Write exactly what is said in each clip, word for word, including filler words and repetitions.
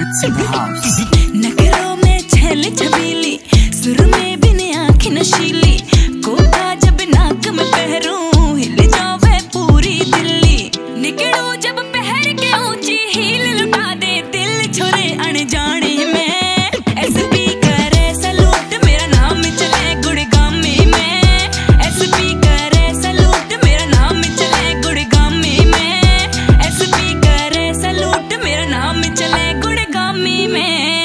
beats in the house. नखरों में छल छबीली, सुर में बिन आँख नशीली, कोका जब नाक में पहरूं हिल जावे पूरी दिल्ली। निकलूं जब पहर के ऊंची हील लुटा दे दिल छोरे अनजाने में। एसपी करे सलूट मेरा नाम चले गुड़गामी में। एसपी करे सलूट मेरा नाम चले गुड़गामी में। एसपी करे सलूट मेरा नाम चले गुड़गामी में।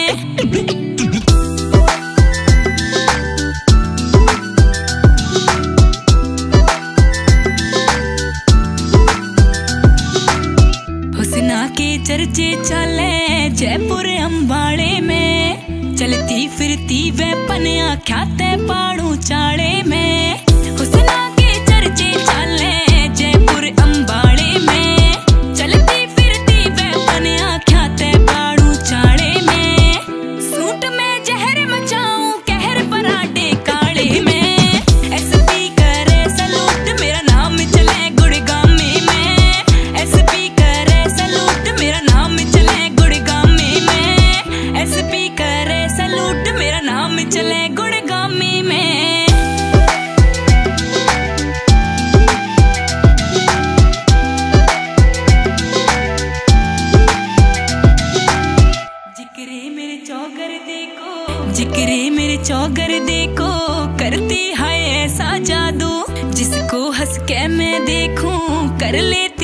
के चर्चे चले जयपुर अंबाड़े में, चलती फिरती वे पनिया ख्याते पहाड़ों चाड़े में। हुस्ना के चर्चे चले जयपुर अंबाड़े में, चलती फिरती वे पनिया ख्याते पहाड़ों चाड़े में। सूट में जहर मचाऊं कहर पराठे काले में। एसपी करे सलूट मेरा नाम चले गुड़गामी में। एसपी करे सलूट मेरा नाम चले गुड़गामी में। एसपी करे सलूट मेरा नाम चले गुड़गामी में। जिक्रे मेरे चौगर देखो, जिक्रे मेरे चौगर देखो, करती है ऐसा जादू, जिसको हंस के मैं देखूं कर ले